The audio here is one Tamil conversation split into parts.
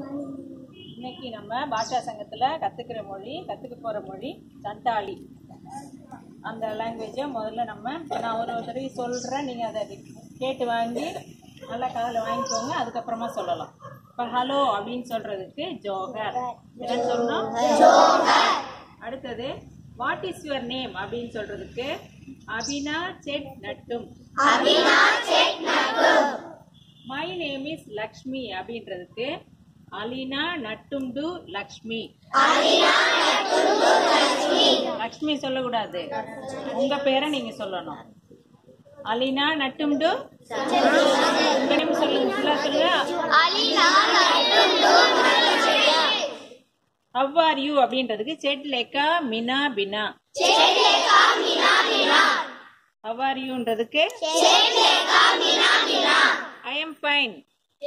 இன்னைக்கு நம்ம பாஷா சங்கத்துல கத்துக்க போற மொழி சந்தாலி. அந்த லாங்குவேஜை முதல்ல நான் ஒரு தடவை சொல்றேன், நீங்க அதை கேட்டு வாங்கி நல்லா காதில் வாங்கிக்கோங்க, அதுக்கப்புறமா சொல்லலாம். இப்போ ஹலோ அப்படின்னு சொல்றதுக்கு ஜோகர் என்ன சொல்லணும்? அடுத்தது வாட் இஸ் யுவர் நேம் அப்படின்னு சொல்றதுக்கு அபினா செட் நட்டும். மை நேம் இஸ் லக்ஷ்மி அப்படின்றதுக்கு அலினா நட்டும்டு லக்ஷ்மி. லக்ஷ்மி சொல்லக்கூடாது, உங்க பேரை நீங்க சொல்லணும். அலினா நட்டும்டு உங்க நேம் சொல்லுங்க. ஹவ் ஆர் யூ அப்படின்றதுக்கு செட் லேக்கா மினா பினா. ஹவ் ஆர் யூன்றதுக்கு ஐ எம் ஃபைன்.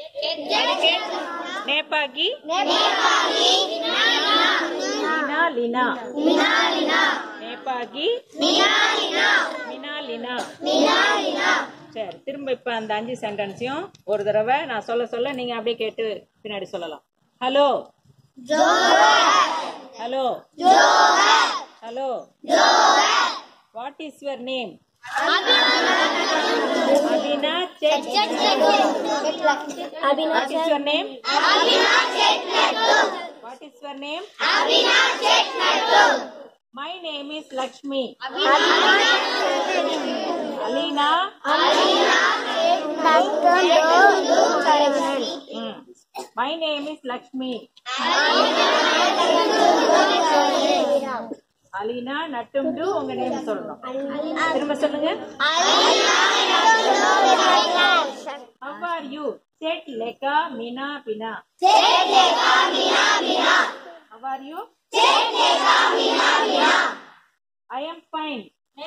நேபாகி மீனா லினா. நேபாகி மீனா லினா. சரி, திரும்ப இப்ப அந்த 5 சென்டென்ஸையும் ஒரு தடவை நான் சொல்ல நீங்க அப்படியே கேட்டு பின்னாடி சொல்லலாம். Hello hello hello. What is your name? Abina Chet. What is your name? What is your name? My name is Lakshmi. Alina. My name is Lakshmi. அலினா நட்டும்டு உங்க நேம் சொல்லணும். திரும்ப சொல்லுங்க. How are you? Set leka mina bina. How are you? I am fine.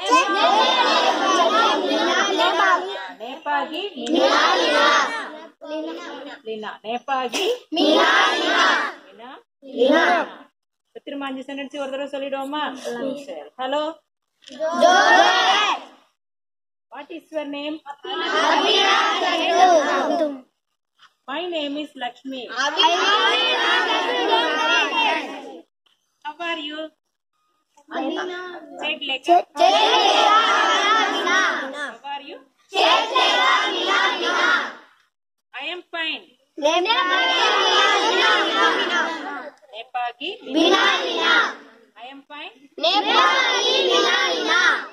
Nepagi Lina. Nepagi Lina. திரும்ப 5 சென்டென்ஸ் ஒரு தடவை சொல்லிடுவோமா? சரி. Hello. What is your name? My name is Lakshmi. How are you? செட் லேக்கா. How are you? I am fine. Nepagi Bina Lina. I am fine. Nepagi Bina Lina.